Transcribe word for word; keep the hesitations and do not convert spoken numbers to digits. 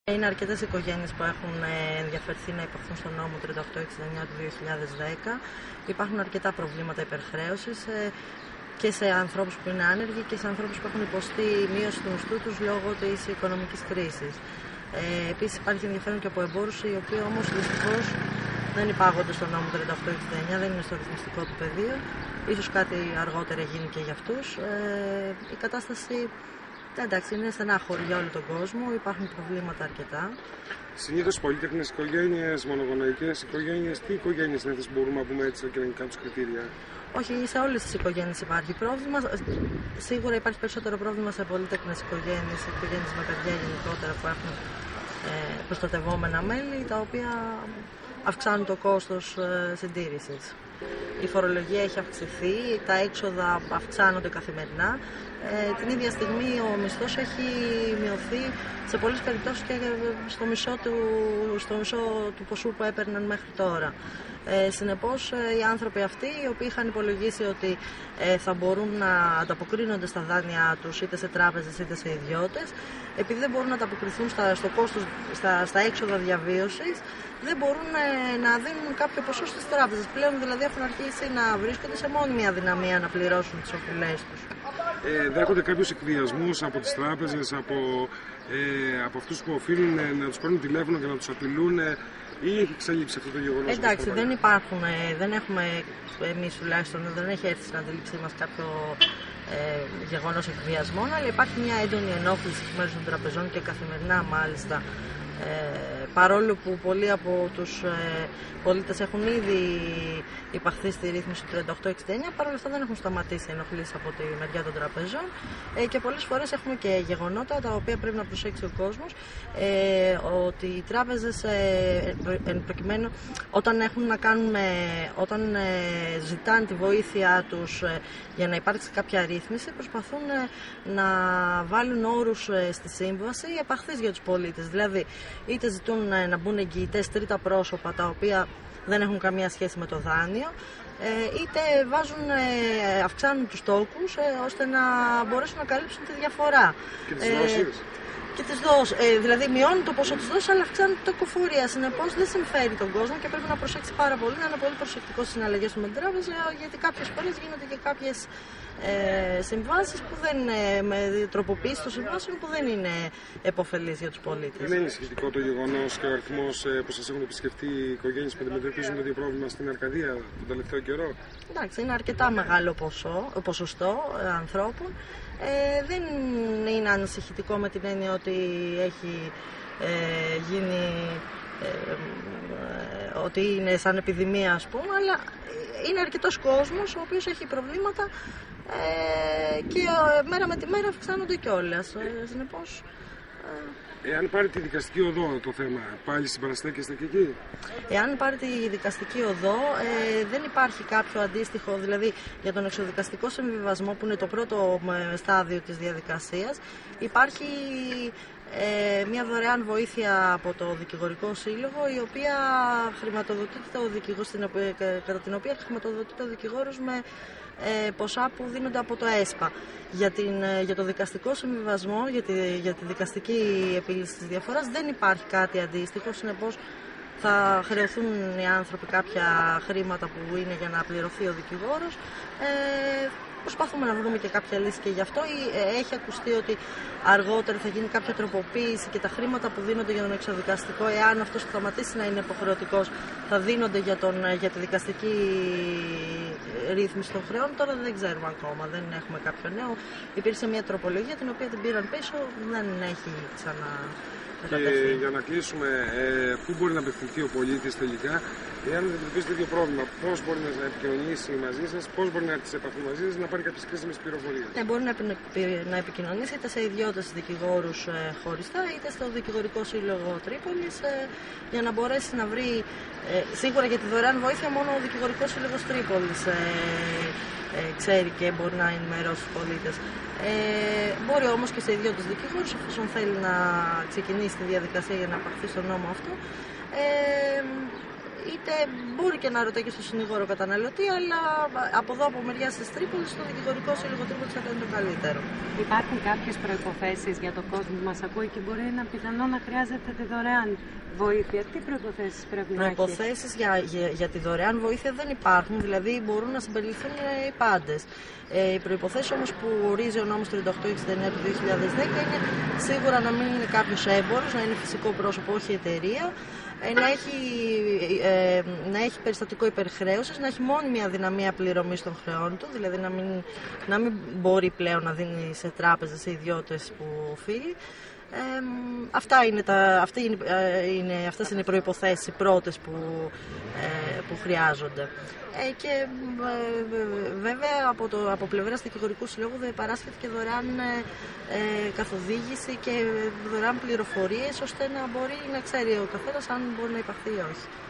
Είναι αρκετές οικογένειες που έχουν ενδιαφερθεί να υπαχθούν στον νόμο τριάντα οκτώ εξήντα εννιά του δύο χιλιάδες δέκα. Υπάρχουν αρκετά προβλήματα υπερχρέωσης και σε ανθρώπους που είναι άνεργοι και σε ανθρώπους που έχουν υποστεί μείωση του μισθού τους λόγω της οικονομικής κρίσης. Ε, επίσης υπάρχει ενδιαφέρον και από εμπόρους, οι οποίοι όμως δυστυχώς δεν υπάγονται στον νόμο τριάντα οκτώ εξήντα εννιά, δεν είναι στο ρυθμιστικό του πεδίο. Ίσως κάτι αργότερα γίνει και για αυτούς. Ε, η κατάσταση, εντάξει, είναι στενάχωρη για όλο τον κόσμο, υπάρχουν προβλήματα αρκετά. Συνήθως πολύτεχνες οικογένειες, μονογονεϊκές οικογένειες, τι οικογένειες είναι αυτές που μπορούμε να πούμε έτσι τα κοινωνικά τους κριτήρια? Όχι, σε όλες τις οικογένειες υπάρχει πρόβλημα. Σίγουρα υπάρχει περισσότερο πρόβλημα σε πολύτεχνες οικογένειες, οικογένειες με παιδιά γενικότερα που έχουν ε, προστατευόμενα μέλη, τα οποία αυξάνουν το κόστος ε, συντήρησης. Η φορολογία έχει αυξηθεί, τα έξοδα αυξάνονται καθημερινά. Ε, την ίδια στιγμή ο μισθός έχει μειωθεί σε πολλές περιπτώσεις και στο μισό του, στο μισό του ποσού που έπαιρναν μέχρι τώρα. Ε, συνεπώς οι άνθρωποι αυτοί, οι οποίοι είχαν υπολογίσει ότι ε, θα μπορούν να ανταποκρίνονται στα δάνειά τους είτε σε τράπεζες είτε σε ιδιώτες, επειδή δεν μπορούν να ανταποκριθούν στα, στο κόστος, στα, στα έξοδα διαβίωσης, δεν μπορούν ε, να δίνουν κάποιο ποσό στις τράπεζες. Πλέον δηλαδή έχουν αρχίσει να βρίσκονται σε μόνιμη αδυναμία να πληρώσουν τις οφειλές τους. Ε, δέχονται κάποιους εκβιασμούς από τις τράπεζες, από, ε, από αυτούς που οφείλουν ε, να τους παίρνουν τηλέφωνο και να τους απειλούν, ε, ή έχει εξαλείψει αυτό το γεγονός? Εντάξει, δεν υπάρχουν, δεν έχουμε, εμείς τουλάχιστον δεν έχει έρθει στην αντίληψή μας κάποιο ε, γεγονός εκβιασμών, αλλά υπάρχει μια έντονη ενόχληση εκ μέρους των τραπεζών και καθημερινά μάλιστα. Ε, παρόλο που πολλοί από τους ε, πολίτες έχουν ήδη υπαχθεί στη ρύθμιση του τριάντα οκτώ εξήντα εννιά, παρόλα αυτά δεν έχουν σταματήσει οι ενοχλήσεις από τη μεριά των τραπεζών ε, και πολλές φορές έχουμε και γεγονότα τα οποία πρέπει να προσέξει ο κόσμος, ε, ότι οι τράπεζες ε, εν προκειμένου όταν, έχουν να κάνουν, ε, όταν ε, ζητάνε τη βοήθειά τους ε, για να υπάρξει κάποια ρύθμιση, προσπαθούν ε, να βάλουν όρους ε, στη σύμβαση επαχθείς για τους πολίτες. Δηλαδή είτε ζητούν να μπουν εγγυητές τρίτα πρόσωπα τα οποία δεν έχουν καμία σχέση με το δάνειο, είτε βάζουν, αυξάνουν τους τόκους ώστε να μπορέσουν να καλύψουν τη διαφορά. Και τις δόσεις. Και τις δόσεις. Δηλαδή μειώνουν το ποσό της δόσης αλλά αυξάνουν την τοκοφορία. Συνεπώς δεν συμφέρει τον κόσμο και πρέπει να προσέξει πάρα πολύ, να είναι πολύ προσεκτικός στις συναλλαγές του με την τράπεζα, γιατί κάποιες φορές γίνονται και κάποιες ε, συμβάσεις που δεν είναι, με τροποποίηση των συμβάσεων που δεν είναι επωφελείς για τους πολίτες. Δεν είναι ενισχυτικό το γεγονός και ο αριθμός ε, που σας έχουν επισκεφτεί οι οικογένειες που αντιμετωπίζουν το ίδιο πρόβλημα στην Αρκαδία τον τελευταίο καιρό? Εντάξει, είναι αρκετά μεγάλο ποσό, ποσοστό ε, ανθρώπων. Ε, δεν είναι ανησυχητικό με την έννοια ότι έχει ε, γίνει ε, ε, ότι είναι σαν επιδημία, ας πούμε, αλλά είναι αρκετός κόσμος ο οποίος έχει προβλήματα ε, και ε, μέρα με τη μέρα αυξάνονται κιόλας. Ε, συνεπώς, ε, Εάν πάρει τη δικαστική οδό το θέμα, πάλι συμπαραστέκεστε και εκεί? Εάν πάρει τη δικαστική οδό, ε, δεν υπάρχει κάποιο αντίστοιχο, δηλαδή για τον εξωδικαστικό συμβιβασμό που είναι το πρώτο στάδιο της διαδικασίας, υπάρχει ε, μια δωρεάν βοήθεια από το Δικηγορικό Σύλλογο, η οποία χρηματοδοτείται ο δικηγόρος, κατά την οποία χρηματοδοτείται ο δικηγόρος με ε, ποσά που δίνονται από το ΕΣΠΑ. Για, την, για το δικαστικό συμβιβασμό, για τη, για τη δικαστική επίλυση της διαφοράς δεν υπάρχει κάτι αντίστοιχο, συνεπώς θα χρεωθούν οι άνθρωποι κάποια χρήματα που είναι για να πληρωθεί ο δικηγόρος. Ε, προσπαθούμε να βρούμε και κάποια λύση και γι' αυτό. Έχει ακουστεί ότι αργότερα θα γίνει κάποια τροποποίηση και τα χρήματα που δίνονται για τον εξωδικαστικό, εάν αυτός σταματήσει να είναι υποχρεωτικός, θα δίνονται για, τον, για τη δικαστική ρύθμιση των χρεών. Τώρα δεν ξέρουμε ακόμα, δεν έχουμε κάποιο νέο. Υπήρξε μια τροπολογία την οποία την πήραν πίσω, δεν έχει ξανά. Και για να κλείσουμε, ε, πού μπορεί να απευθυνθεί ο πολίτης τελικά, εάν αντιμετωπίζει τέτοιο πρόβλημα, πώς μπορεί να επικοινωνήσει μαζί σας, πώς μπορεί να έρθει σε επαφή μαζί σας, να πάρει κάποιες κρίσιμες πληροφορίες? Ε, μπορεί να, να επικοινωνήσει είτε σε ιδιώτες δικηγόρους ε, χωριστά, είτε στο Δικηγορικό Σύλλογο Τρίπολης, ε, για να μπορέσει να βρει, ε, σίγουρα για τη δωρεάν βοήθεια μόνο ο Δικηγορικός Σύλλογος Τρίπολης ε, ε, ξέρει και μπορεί να ενημερώσει τους πολίτες. Ε, μπορεί όμως και σε ιδιώτες δικηγόρους, εφόσον θέλει να ξεκινήσει τη διαδικασία για να απαχθεί στον νόμο αυτό. Ε, είτε μπορεί και να ρωτάει και στο συνήγορο καταναλωτή, αλλά από εδώ από μεριά τη Τρίπολης, στο Δικηγορικό Σύλλογο Τρίπολης θα ήταν το καλύτερο. Υπάρχουν κάποιες προϋποθέσεις για τον κόσμο που μας ακούει και μπορεί να πιθανό να χρειάζεται τη δωρεάν βοήθεια? Τι προϋποθέσεις πρέπει να έχει? Προϋποθέσεις για, για, για τη δωρεάν βοήθεια δεν υπάρχουν, δηλαδή μπορούν να συμπεριληφθούν οι πάντες. Ε, οι προϋποθέσεις όμως που ορίζει ο νόμος τριάντα οκτώ εξήντα εννέα του δύο χιλιάδες δέκα είναι σίγουρα να μην είναι κάποιος έμπορος, να είναι φυσικό πρόσωπο, όχι εταιρεία, ε, να, έχει, ε, να έχει περιστατικό υπερχρέωσης, να έχει μόνιμη αδυναμία πληρωμής των χρεών του, δηλαδή να μην, να μην μπορεί πλέον να δίνει σε τράπεζες, σε ιδιώτες που οφείλει. Ε, αυτά είναι τα, αυτή είναι, είναι, αυτές είναι οι προϋποθέσεις οι πρώτες που, ε, που χρειάζονται. Ε, και ε, βέβαια από, το, από πλευράς Δικηγορικού Συλλόγου παράσχεται και δωρεάν ε, καθοδήγηση και δωρεάν πληροφορίες, ώστε να μπορεί να ξέρει ο καθένας αν μπορεί να υπαχθεί ή όχι.